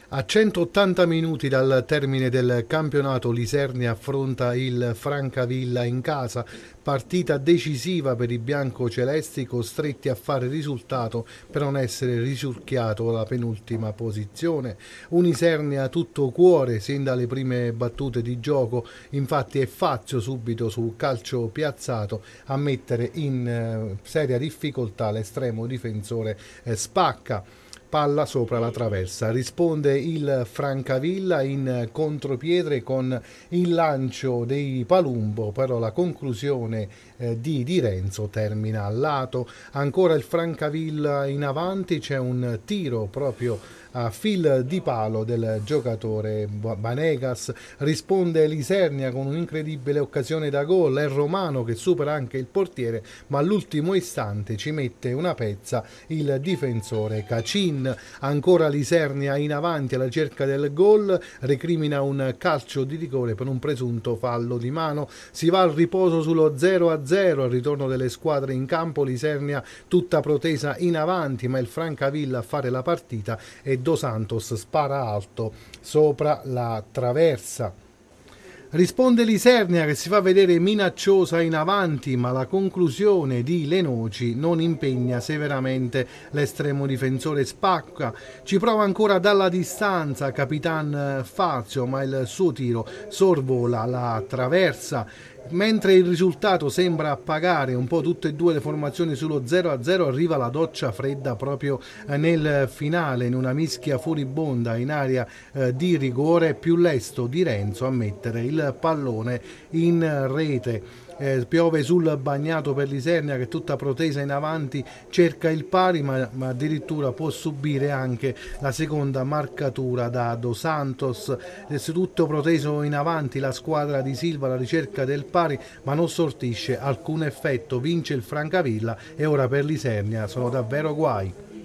A 180 minuti dal termine del campionato l'Isernia affronta il Francavilla in casa, partita decisiva per i biancocelesti costretti a fare risultato per non essere risucchiato alla penultima posizione. Un Isernia tutto cuore sin dalle prime battute di gioco, infatti è Fazio subito su calcio piazzato a mettere in seria difficoltà l'estremo difensore Spacca. Palla sopra la traversa, risponde il Francavilla in contropiede con il lancio dei Palumbo, però la conclusione di Renzo termina al lato. Ancora il Francavilla in avanti, c'è un tiro proprio a fil di palo del giocatore Banegas, risponde l'Isernia con un'incredibile occasione da gol, è Romano che supera anche il portiere, ma all'ultimo istante ci mette una pezza il difensore Cacin. Ancora l'Isernia in avanti alla ricerca del gol, recrimina un calcio di rigore per un presunto fallo di mano, si va al riposo sullo 0-0, al ritorno delle squadre in campo, l'Isernia tutta protesa in avanti, ma il Francavilla a fare la partita e Dos Santos spara alto sopra la traversa. Risponde l'Isernia che si fa vedere minacciosa in avanti, ma la conclusione di Lenoci non impegna severamente l'estremo difensore Spacca. Ci prova ancora dalla distanza Capitan Fazio, ma il suo tiro sorvola la traversa. Mentre il risultato sembra appagare un po' tutte e due le formazioni sullo 0-0, arriva la doccia fredda proprio nel finale, in una mischia furibonda in area di rigore, più lesto di Renzo a mettere il pallone in rete. Piove sul bagnato per l'Isernia che tutta protesa in avanti cerca il pari, ma addirittura può subire anche la seconda marcatura da Dos Santos. Tutto proteso in avanti la squadra di Silva alla ricerca del pari, ma non sortisce alcun effetto, vince il Francavilla e ora per l'Isernia sono davvero guai.